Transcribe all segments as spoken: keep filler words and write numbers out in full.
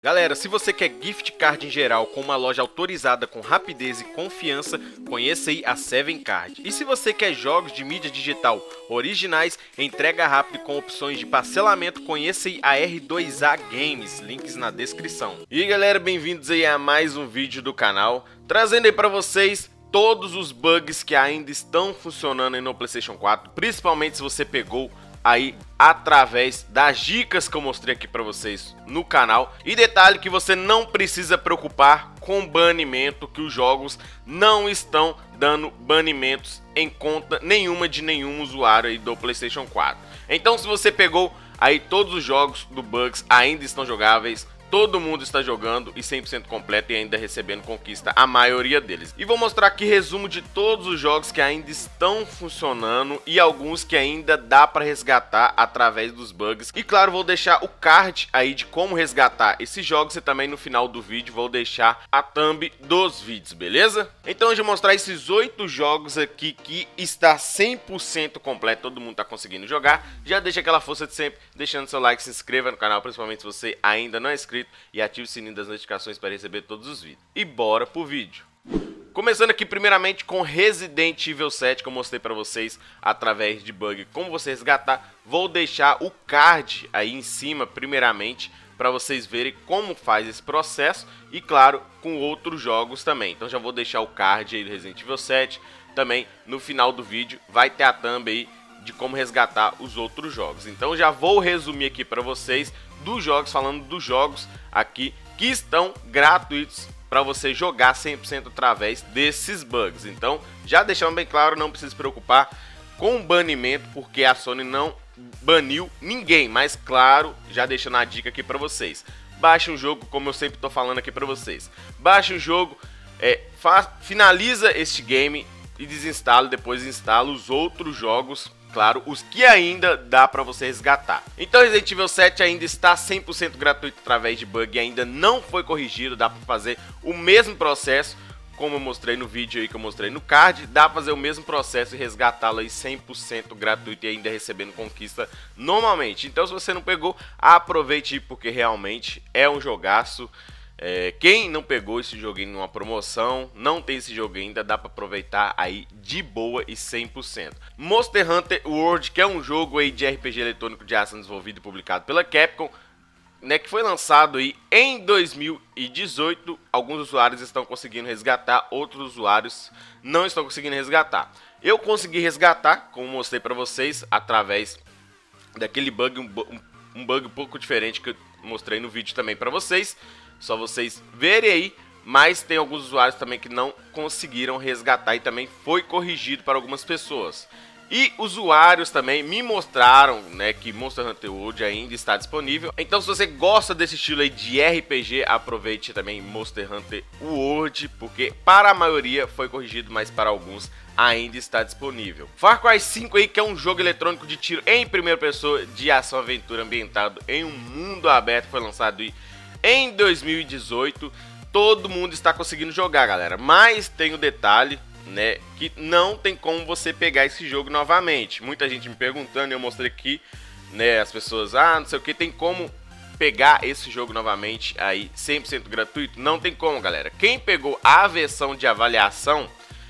Galera, se você quer gift card em geral com uma loja autorizada com rapidez e confiança, conheça aí a Seven Card. E se você quer jogos de mídia digital originais, entrega rápido com opções de parcelamento, conheça aí a R dois A Games, links na descrição. E galera, bem-vindos aí a mais um vídeo do canal, trazendo aí para vocês todos os bugs que ainda estão funcionando aí no PlayStation quatro, principalmente se você pegou aí através das dicas que eu mostrei aqui para vocês no canal. E detalhe que você não precisa preocupar com banimento, que os jogos não estão dando banimentos em conta nenhuma de nenhum usuário aí do PlayStation quatro. Então, se você pegou aí todos os jogos do Bugs ainda estão jogáveis, todo mundo está jogando e cem por cento completo e ainda recebendo conquista a maioria deles. E vou mostrar aqui resumo de todos os jogos que ainda estão funcionando e alguns que ainda dá para resgatar através dos bugs. E claro, vou deixar o card aí de como resgatar esses jogos e também no final do vídeo vou deixar a thumb dos vídeos, beleza? Então hoje eu vou mostrar esses oito jogos aqui que está cem por cento completo, todo mundo está conseguindo jogar. Já deixa aquela força de sempre, deixando seu like, se inscreva no canal, principalmente se você ainda não é inscrito, e ative o sininho das notificações para receber todos os vídeos. E bora pro vídeo. Começando aqui primeiramente com Resident Evil sete, que eu mostrei para vocês através de bug como você resgatar. Vou deixar o card aí em cima primeiramente para vocês verem como faz esse processo e claro, com outros jogos também. Então já vou deixar o card aí do Resident Evil sete, também no final do vídeo vai ter a thumb aí de como resgatar os outros jogos. Então já vou resumir aqui para vocês dos jogos, falando dos jogos aqui que estão gratuitos para você jogar cem por cento através desses bugs. Então já deixando bem claro, não precisa se preocupar com o banimento, porque a Sony não baniu ninguém, mas claro, já deixando a dica aqui para vocês. Baixe um jogo, como eu sempre estou falando aqui para vocês. Baixe o jogo, é, faz, finaliza este game e desinstala, depois instala os outros jogos, claro, os que ainda dá para você resgatar. Então Resident Evil sete ainda está cem por cento gratuito através de bug, ainda não foi corrigido, dá para fazer o mesmo processo, como eu mostrei no vídeo aí que eu mostrei no card, dá para fazer o mesmo processo e resgatá-lo aí cem por cento gratuito e ainda recebendo conquista normalmente. Então se você não pegou, aproveite porque realmente é um jogaço. É, quem não pegou esse joguinho numa promoção, não tem esse jogo ainda, dá para aproveitar aí de boa e cem por cento. Monster Hunter World, que é um jogo aí de R P G eletrônico de ação desenvolvido e publicado pela Capcom, né, que foi lançado aí em dois mil e dezoito. Alguns usuários estão conseguindo resgatar, outros usuários não estão conseguindo resgatar. Eu consegui resgatar, como mostrei para vocês, através daquele bug, um, um bug um pouco diferente que eu mostrei no vídeo também para vocês. Só vocês verem aí, mas tem alguns usuários também que não conseguiram resgatar e também foi corrigido para algumas pessoas. E usuários também me mostraram, né, que Monster Hunter World ainda está disponível. Então se você gosta desse estilo aí de R P G, aproveite também Monster Hunter World, porque para a maioria foi corrigido, mas para alguns ainda está disponível. Far Cry cinco aí, que é um jogo eletrônico de tiro em primeira pessoa de ação aventura ambientado em um mundo aberto, foi lançado aí em dois mil e dezoito, todo mundo está conseguindo jogar, galera. Mas tem o detalhe, né, que não tem como você pegar esse jogo novamente. Muita gente me perguntando, eu mostrei aqui, né, as pessoas, ah, não sei o que, tem como pegar esse jogo novamente aí cem por cento gratuito? Não tem como, galera. Quem pegou a versão de avaliação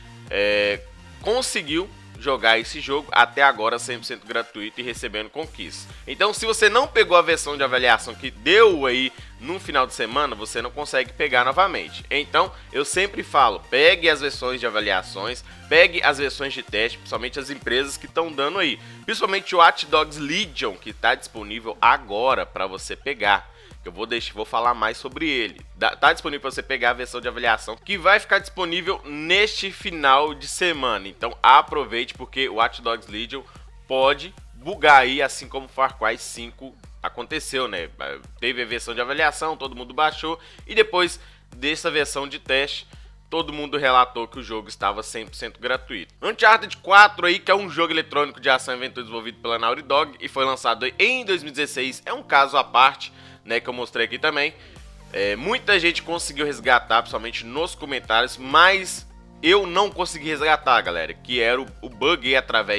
é, conseguiu jogar esse jogo até agora cem por cento gratuito e recebendo conquistas. Então se você não pegou a versão de avaliação que deu aí no final de semana, você não consegue pegar novamente. Então eu sempre falo, pegue as versões de avaliações, pegue as versões de teste, principalmente as empresas que estão dando aí, principalmente o Watch Dogs Legion, que está disponível agora para você pegar. Eu vou deixar, vou falar mais sobre ele. Tá disponível para você pegar a versão de avaliação, que vai ficar disponível neste final de semana. Então aproveite, porque o Watch Dogs Legion pode bugar aí, assim como Far Cry cinco aconteceu, né? Teve a versão de avaliação, todo mundo baixou, e depois dessa versão de teste, todo mundo relatou que o jogo estava cem por cento gratuito. Uncharted quatro aí, que é um jogo eletrônico de ação e aventura desenvolvido pela Naughty Dog e foi lançado em dois mil e dezesseis, é um caso à parte, né, que eu mostrei aqui também. É, muita gente conseguiu resgatar, principalmente nos comentários, mas eu não consegui resgatar, galera, que era o, o bug aí, através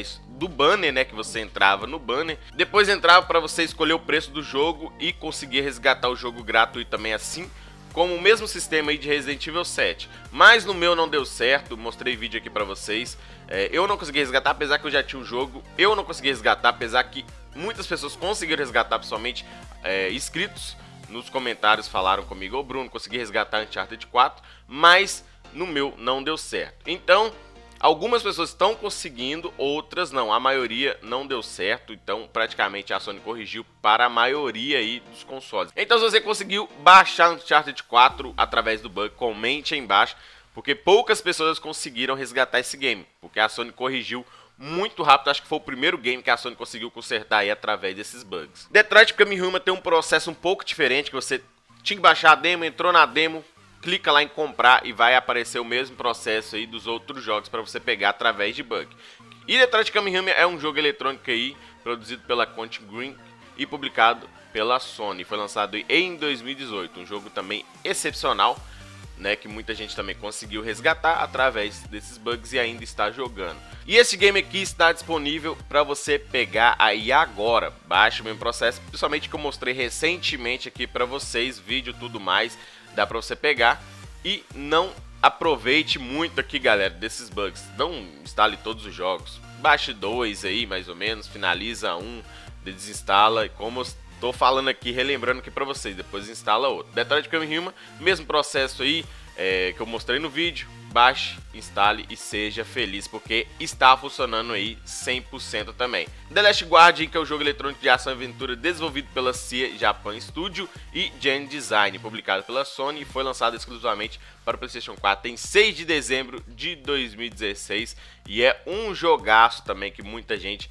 do banner, né, que você entrava no banner. Depois entrava para você escolher o preço do jogo e conseguir resgatar o jogo gratuito também, assim como o mesmo sistema aí de Resident Evil sete. Mas no meu não deu certo, mostrei vídeo aqui pra vocês. É, eu não consegui resgatar, apesar que eu já tinha o jogo. Eu não consegui resgatar, apesar que muitas pessoas conseguiram resgatar, principalmente é, inscritos nos comentários falaram comigo: ô Bruno, consegui resgatar Uncharted quatro, mas no meu não deu certo. Então, algumas pessoas estão conseguindo, outras não. A maioria não deu certo, então praticamente a Sony corrigiu para a maioria aí dos consoles. Então, se você conseguiu baixar Uncharted quatro através do bug, comente aí embaixo, porque poucas pessoas conseguiram resgatar esse game, porque a Sony corrigiu muito rápido. Acho que foi o primeiro game que a Sony conseguiu consertar aí através desses bugs. Detroit Become Human tem um processo um pouco diferente, que você tinha que baixar a demo, entrou na demo, clica lá em comprar e vai aparecer o mesmo processo aí dos outros jogos para você pegar através de bug. E Detroit Become Human é um jogo eletrônico aí, produzido pela Quantic Dream e publicado pela Sony. Foi lançado em dois mil e dezoito, um jogo também excepcional, né, que muita gente também conseguiu resgatar através desses bugs e ainda está jogando. E esse game aqui está disponível para você pegar aí agora. Baixe o mesmo processo, principalmente que eu mostrei recentemente aqui para vocês, vídeo tudo mais. Dá pra você pegar e não aproveite muito aqui, galera, desses bugs. Não instale todos os jogos. Baixe dois aí, mais ou menos. Finaliza um, desinstala. E como eu tô falando aqui, relembrando aqui pra vocês, depois instala outro. Detroit Become Human, mesmo processo aí é, que eu mostrei no vídeo. Baixe, instale e seja feliz, porque está funcionando aí cem por cento também. The Last Guardian, que é o jogo eletrônico de ação e aventura desenvolvido pela C I A Japan Studio e Gen Design, publicado pela Sony e foi lançado exclusivamente para o PlayStation quatro em seis de dezembro de dois mil e dezesseis. E é um jogaço também que muita gente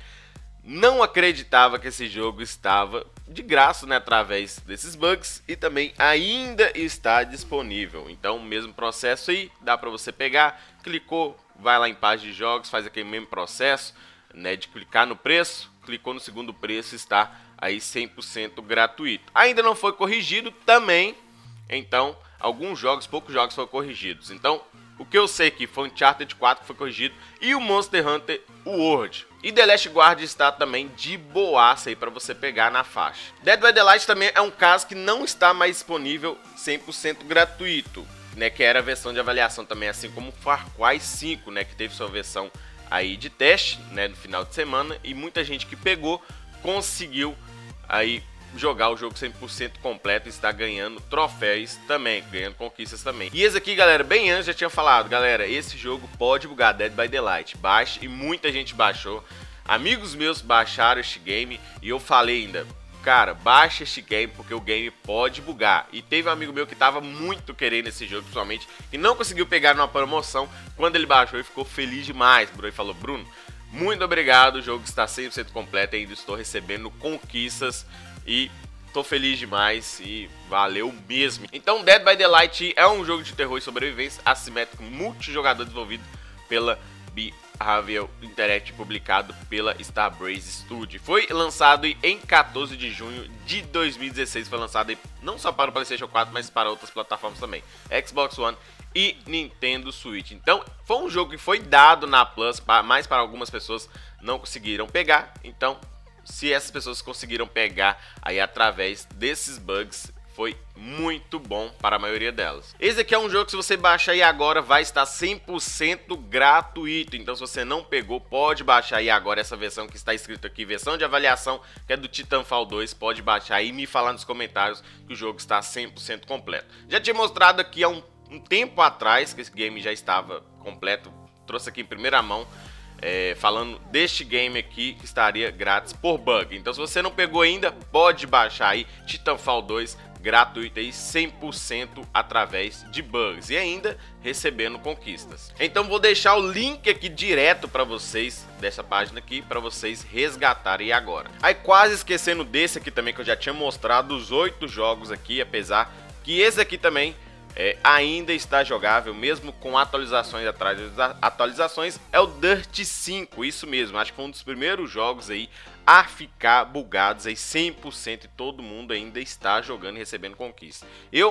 não acreditava que esse jogo estava de graça, né, através desses bugs, e também ainda está disponível. Então, o mesmo processo aí, dá para você pegar, clicou, vai lá em página de jogos, faz aquele mesmo processo, né, de clicar no preço, clicou no segundo preço, está aí cem por cento gratuito. Ainda não foi corrigido também, então alguns jogos, poucos jogos foram corrigidos. Então, o que eu sei que foi o Uncharted quatro que foi corrigido e o Monster Hunter World. E The Last Guardian está também de boaça aí para você pegar na faixa. Dead by Daylight também é um caso que não está mais disponível cem por cento gratuito, né, que era a versão de avaliação também, assim como o Far Cry cinco, né, que teve sua versão aí de teste, né, no final de semana, e muita gente que pegou conseguiu aí jogar o jogo cem por cento completo e está ganhando troféus também, ganhando conquistas também. E esse aqui, galera, bem antes já tinha falado, galera, esse jogo pode bugar, Dead by Daylight. Baixe, e muita gente baixou. Amigos meus baixaram este game e eu falei ainda, cara, baixa este game porque o game pode bugar. E teve um amigo meu que estava muito querendo esse jogo, principalmente, e não conseguiu pegar numa promoção. Quando ele baixou, ele ficou feliz demais. Bruno falou: Bruno, muito obrigado, o jogo está cem por cento completo, ainda estou recebendo conquistas e tô feliz demais e valeu mesmo. Então, Dead by Daylight é um jogo de terror e sobrevivência assimétrico multijogador desenvolvido pela Behavioral Interactive, publicado pela Starbreeze Studio. Foi lançado em quatorze de junho de dois mil e dezesseis. Foi lançado não só para o PlayStation quatro, mas para outras plataformas também, Xbox One e Nintendo Switch. Então, foi um jogo que foi dado na Plus, mas para algumas pessoas não conseguiram pegar. Então, se essas pessoas conseguiram pegar aí através desses bugs, foi muito bom para a maioria delas. Esse aqui é um jogo que, se você baixar aí agora, vai estar cem por cento gratuito. Então, se você não pegou, pode baixar aí agora essa versão que está escrito aqui, versão de avaliação, que é do Titanfall dois. Pode baixar aí e me falar nos comentários que o jogo está cem por cento completo. Já tinha mostrado aqui há um, um tempo atrás que esse game já estava completo. Trouxe aqui em primeira mão, É, falando deste game aqui que estaria grátis por bug. Então, se você não pegou ainda, pode baixar aí Titanfall dois gratuito aí, cem por cento através de bugs e ainda recebendo conquistas. Então, vou deixar o link aqui direto para vocês dessa página aqui para vocês resgatarem agora. Aí, quase esquecendo desse aqui também, que eu já tinha mostrado os oito jogos aqui, apesar que esse aqui também É, ainda está jogável, mesmo com atualizações atrás das atualizações, é o Dirt cinco, isso mesmo, acho que foi um dos primeiros jogos aí a ficar bugados aí cem por cento e todo mundo ainda está jogando e recebendo conquistas. Eu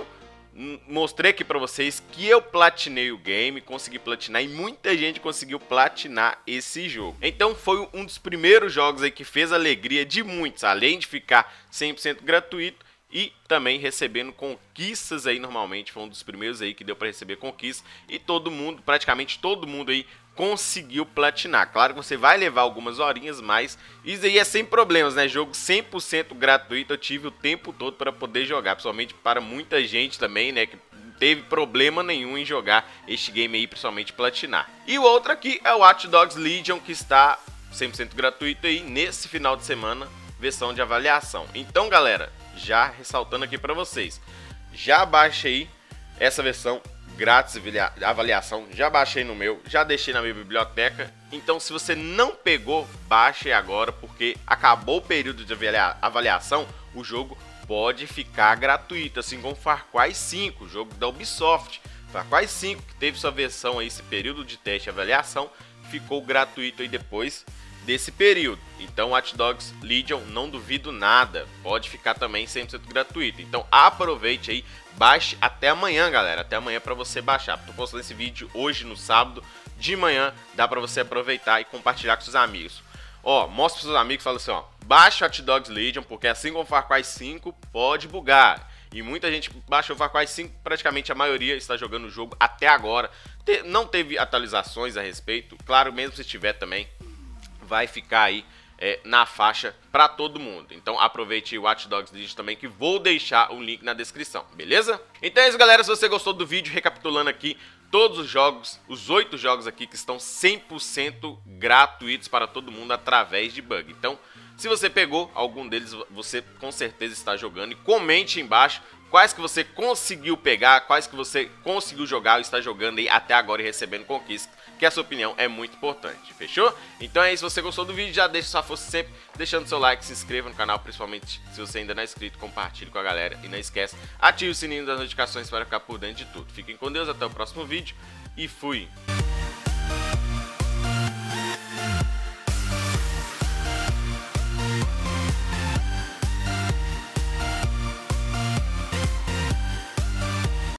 mostrei aqui pra vocês que eu platinei o game, consegui platinar e muita gente conseguiu platinar esse jogo. Então foi um dos primeiros jogos aí que fez a alegria de muitos, além de ficar cem por cento gratuito e também recebendo conquistas aí normalmente. Foi um dos primeiros aí que deu pra receber conquistas e todo mundo, praticamente todo mundo aí conseguiu platinar. Claro que você vai levar algumas horinhas, mas isso aí é sem problemas, né? Jogo cem por cento gratuito, eu tive o tempo todo para poder jogar, principalmente para muita gente também, né, que não teve problema nenhum em jogar este game aí, principalmente platinar. E o outro aqui é o Watch Dogs Legion, que está cem por cento gratuito aí nesse final de semana, versão de avaliação. Então, galera, já ressaltando aqui para vocês, já baixa aí essa versão grátis, avaliação, já baixei no meu, já deixei na minha biblioteca. Então, se você não pegou, baixe agora, porque acabou o período de avaliação, o jogo pode ficar gratuito, assim como Far Cry cinco, jogo da Ubisoft. Far Cry cinco, que teve sua versão aí, esse período de teste e avaliação, ficou gratuito aí depois desse período. Então, Watch Dogs Legion, não duvido nada, pode ficar também cem por cento gratuito. Então aproveite aí, baixe até amanhã, galera, até amanhã para você baixar. Tô postando esse vídeo hoje no sábado de manhã, dá para você aproveitar e compartilhar com seus amigos. Ó, mostra para seus amigos, fala assim, ó, baixa Watch Dogs Legion, porque assim como Far Cry cinco pode bugar. E muita gente baixou o Far Cry cinco, praticamente a maioria está jogando o jogo até agora. Te- não teve atualizações a respeito, claro, mesmo se tiver também, vai ficar aí é, na faixa para todo mundo. Então aproveite o Watch Dogs Legion também, que vou deixar o link na descrição, beleza? Então é isso, galera, se você gostou do vídeo, recapitulando aqui todos os jogos, os oito jogos aqui que estão cem por cento gratuitos para todo mundo através de bug. Então, se você pegou algum deles, você com certeza está jogando, e comente embaixo quais que você conseguiu pegar, quais que você conseguiu jogar ou está jogando aí até agora e recebendo conquistas, que a sua opinião é muito importante, fechou? Então é isso, se você gostou do vídeo, já deixa sua força sempre, deixando seu like, se inscreva no canal, principalmente se você ainda não é inscrito, compartilhe com a galera e não esquece, ative o sininho das notificações para ficar por dentro de tudo. Fiquem com Deus, até o próximo vídeo e fui!